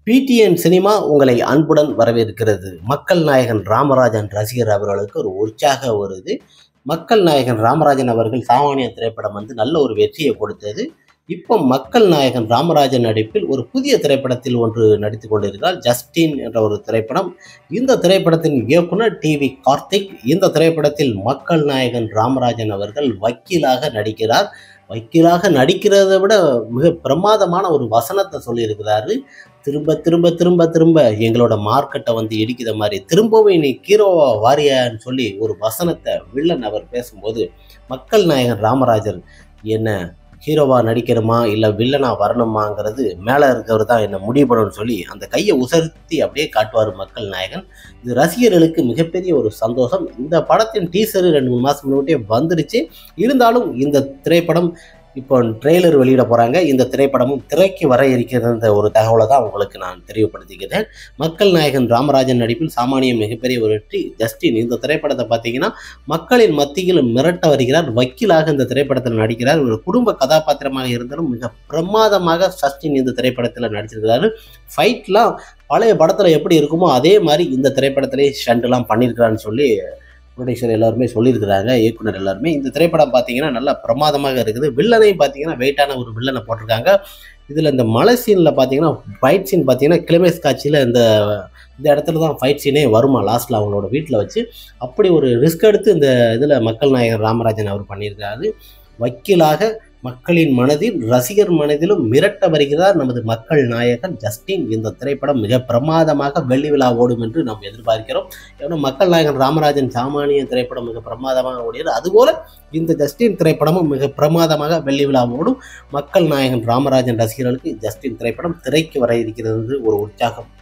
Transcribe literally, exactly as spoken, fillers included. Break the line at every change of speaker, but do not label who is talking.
PTN cinema உங்களை அன்புடன் வரவேற்கிறது. மக்கள் நாயகன் ராமராஜன் ரசிகர் அவர்களுக்கு ஒரு உற்சாக ஒரு இது. மக்கள் நாயகன் ராமராஜன் அவர்கள் சாமானிய திரைப்படம் வந்து நல்ல ஒரு வெற்றியை கொடுத்தது. இப்போ மக்கள் நாயகன் ராமராஜன் நடிப்பில் ஒரு புதிய திரைப்படத்தில் ஒன்று நடித்து கொண்டிருக்கிறார். ஜஸ்டின் என்ற ஒரு திரைப்படம். இந்த திரைப்படத்தின் இயக்குனர் டி வி கார்த்திக். இந்த திரைப்படத்தில் மக்கள் நாயகன் ராமராஜன் அவர்கள் வக்கீலாக நடிக்கிறார். வக்கீலாக நடிக்கிறதை விட மிக பிரமாதமான ஒரு வசனத்தை சொல்லியிருக்கிறாரு. திரும்ப திரும்ப திரும்ப திரும்ப எங்களோட மார்க்கெட்டை வந்து இடிக்கிற மாதிரி திரும்பவும் நீ ஹீரோவா வாரியான்னு சொல்லி ஒரு வசனத்தை வில்லன் அவர் பேசும்போது, மக்கள் நாயகன் ராமராஜன் என்ன ஹீரோவா நடிக்கிறோமா இல்லை வில்லனா வரணுமாங்கிறது மேலே இருக்கிறவர் தான் என்ன முடிவு பண்ணணும்னு சொல்லி அந்த கையை உசர்த்தி அப்படியே காட்டுவார் மக்கள் நாயகன். இது ரசிகர்களுக்கு மிகப்பெரிய ஒரு சந்தோஷம். இந்த படத்தின் டீசரு ரெண்டு மூணு மாதம் முன்னாடியே வந்துருச்சு. இருந்தாலும் இந்த திரைப்படம் இப்போ ட்ரெய்லர் வெளியிட போகிறாங்க. இந்த திரைப்படமும் திரைக்கு வர இருக்கிற ஒரு தகவலை தான் உங்களுக்கு நான் தெரியப்படுத்திக்கிறேன். மக்கள் நாயகன் ராமராஜன் நடிப்பில் சாமானிய மிகப்பெரிய ஒரு வெற்றி ஜஸ்டின். இந்த திரைப்படத்தை பார்த்தீங்கன்னா மக்களின் மத்தியில் மிரட்ட வருகிறார். வக்கீலாக இந்த திரைப்படத்தில் நடிக்கிறார். ஒரு குடும்ப கதாபாத்திரமாக இருந்தாலும் மிக பிரமாதமாக ஜஸ்டின் இந்த திரைப்படத்தில் நடிச்சிருக்கிறாரு. ஃபைட்லாம் பழைய படத்தில் எப்படி இருக்குமோ அதே மாதிரி இந்த திரைப்படத்திலே ஸ்டண்ட்லாம் பண்ணியிருக்கிறான்னு சொல்லி ப்ரொடியூசர் எல்லாருமே சொல்லியிருக்கிறாங்க, இயக்குனர் எல்லாருமே. இந்த திரைப்படம் பார்த்தீங்கன்னா நல்லா பிரமாதமாக இருக்குது. வில்லனையும் பார்த்தீங்கன்னா வெயிட்டான ஒரு வில்லனை போட்டிருக்காங்க. இதில் இந்த மலை சீனில் பார்த்தீங்கன்னா ஃபைட் சீன் பார்த்தீங்கன்னா கிளைமேக்ஸ் காட்சியில் இந்த இந்த இடத்துல தான் ஃபைட் சீனே வருமா லாஸ்ட்டில் அவங்களோட வீட்டில் வச்சு. அப்படி ஒரு ரிஸ்க் எடுத்து இந்த இதில் மக்கள் நாயகன் ராமராஜன் அவர் பண்ணியிருக்காரு. வக்கீலாக மக்களின் மனதில் ரசிகர் மனதிலும் மிரட்ட வருகிறார் நமது மக்கள் நாயகன் ஜஸ்டின். இந்த திரைப்படம் மிக பிரமாதமாக வெள்ளி விழா ஓடும் என்று நாம் எதிர்பார்க்கிறோம். ஏன்னா மக்கள் நாயகன் ராமராஜன் சாமானிய திரைப்படம் மிக பிரமாதமாக ஓடியது. அதுபோல இந்த ஜஸ்டின் திரைப்படமும் மிக பிரமாதமாக வெள்ளி விழா ஓடும். மக்கள் நாயகன் ராமராஜன் ரசிகர்களுக்கு ஜஸ்டின் திரைப்படம் திரைக்கு வர இருக்கிறது ஒரு உற்சாகம்.